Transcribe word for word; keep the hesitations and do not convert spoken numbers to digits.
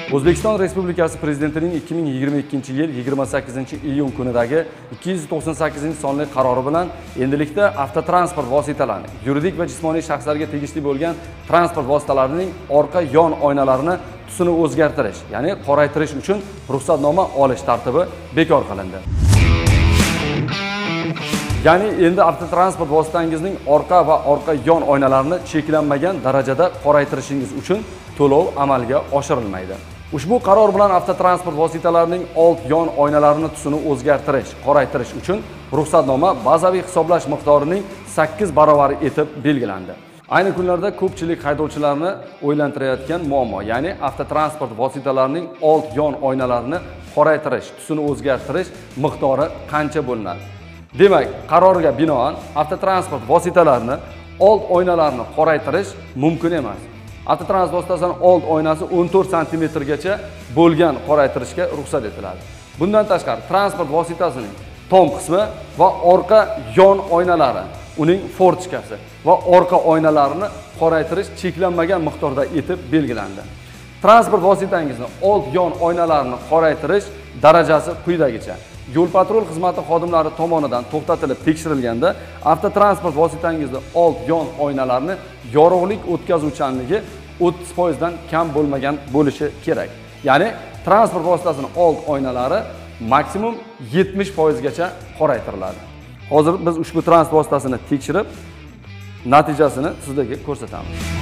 O'zbekiston Respublikasi Prezidentining ikki ming yigirma ikkinchi yil yigirma sakkizinchi iyun kunidagi ikki yuz to'qson sakkizinchi sonli qarori bilan endilikda avtotransport vositalarining yuridik va jismoniy shaxslarga tegishli bo'lgan transport vositalarining orqa yon oynalarini tusini o'zgartirish, ya'ni qoraytirish uchun ruxsatnoma olish tartibi bekor qilindi. Ya'ni endi avtotransport vositangizning orqa va orqa yon oynalarini cheklanmagan darajada qoraytirishingiz uchun to'lov amalga oshirilmaydi. Ushbu qaror bilan avtotransport vositalarining old yon oynalarini tusini o'zgartirish, qoraytirish uchun ruxsatnoma bazaviy hisoblash miqdorining sakkiz barovari etib belgilandi. Ayni kunlarda ko'pchilik haydovchilarni o'ylantirayotgan muammo, ya'ni avtotransport vositalarining old yon oynalarini qoraytirish, tusini o'zgartirish miqdori qancha bo'linadi? Demak, qarorga binoan avtotransport vositalarini old oynalarini qoraytirish mumkin emas. Avtotransport vositasining old oynasi o'n to'rt santimetrgacha bo'lgan qoraytirishga ruxsat etiladi. Bundan tashqari, transport vositasining tom qismi va orqa yon oynalari, uning fortchkasi va orqa oynalarini qoraytirish cheklanmagan miqdorda etib belgilandi. Transport vositangizning old yon oynalarini qoraytirish darajasi quyidagicha: Yo'l-patrul xizmati xodimlari tomonidan to'xtatilib tekshirilganda avtotransport vositangizning old yon oynalarini yorug'lik o'tkazuvchanligi o'ttiz foiz dan kam bo'lmagan bo'lishi kerak. Ya'ni transport vositasining old oynalari maksimum yetmish foiz gacha qoraytiriladi. Hozir biz ushbu transport vositasini tekshirib, natijasini sizlarga ko'rsatamiz.